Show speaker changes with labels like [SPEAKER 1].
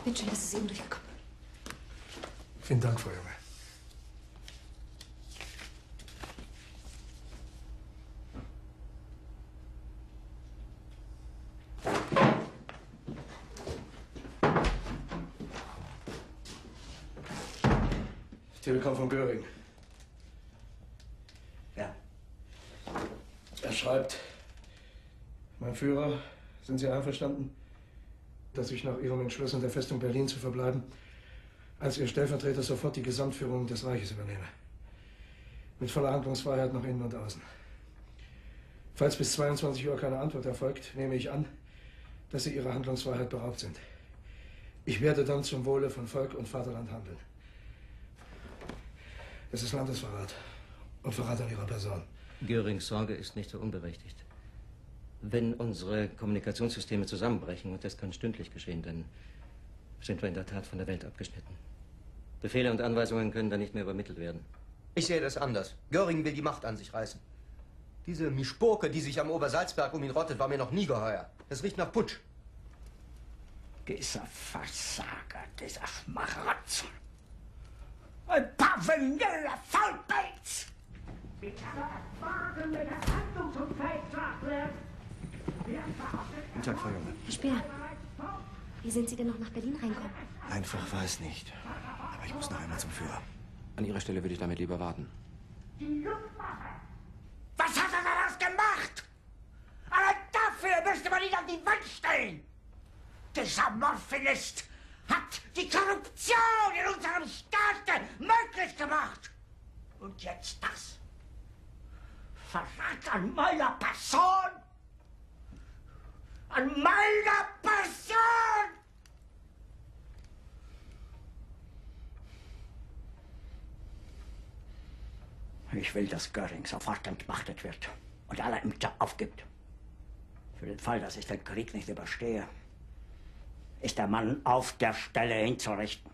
[SPEAKER 1] Bin schön, dass es eben durchgekommen.
[SPEAKER 2] Vielen Dank, Frau Junge. Telegramm von Göring.
[SPEAKER 3] Ja.
[SPEAKER 2] Er schreibt: Mein Führer, sind Sie einverstanden, dass ich nach Ihrem Entschluss in der Festung Berlin zu verbleiben, als Ihr Stellvertreter sofort die Gesamtführung des Reiches übernehme? Mit voller Handlungsfreiheit nach innen und außen. Falls bis 22 Uhr keine Antwort erfolgt, nehme ich an, dass Sie Ihrer Handlungsfreiheit beraubt sind. Ich werde dann zum Wohle von Volk und Vaterland handeln. Es ist Landesverrat und Verrat an Ihrer Person.
[SPEAKER 4] Görings Sorge ist nicht so unberechtigt. Wenn unsere Kommunikationssysteme zusammenbrechen, und das kann stündlich geschehen, dann sind wir in der Tat von der Welt abgeschnitten. Befehle und Anweisungen können dann nicht mehr übermittelt werden.
[SPEAKER 3] Ich sehe das anders. Göring will die Macht an sich reißen. Diese Mischpoke, die sich am Obersalzberg um ihn rottet, war mir noch nie geheuer. Das riecht nach Putsch.
[SPEAKER 5] Dieser Versager, dieser Schmarotzer. Ein parvenierter Faulpelz! Wie kann er erwarten, wenn er handlungsunfähig gemacht wird?
[SPEAKER 6] Guten Tag, Frau Junge.
[SPEAKER 1] Herr Speer, wie sind Sie denn noch nach Berlin reinkommen?
[SPEAKER 6] Einfach war es nicht. Aber ich muss noch einmal zum Führer. An Ihrer Stelle würde ich damit lieber warten.
[SPEAKER 5] Die Luftwaffe! Was hat er daraus gemacht? Aber dafür müsste man ihn an die Wand stellen! Dieser Morphinist hat die Korruption in unserem Staat möglich gemacht! Und jetzt das? Verrat an meiner Person! An meiner Person! Ich will, dass Göring sofort entmachtet wird und alle Ämter aufgibt. Für den Fall, dass ich den Krieg nicht überstehe, ist der Mann auf der Stelle hinzurichten.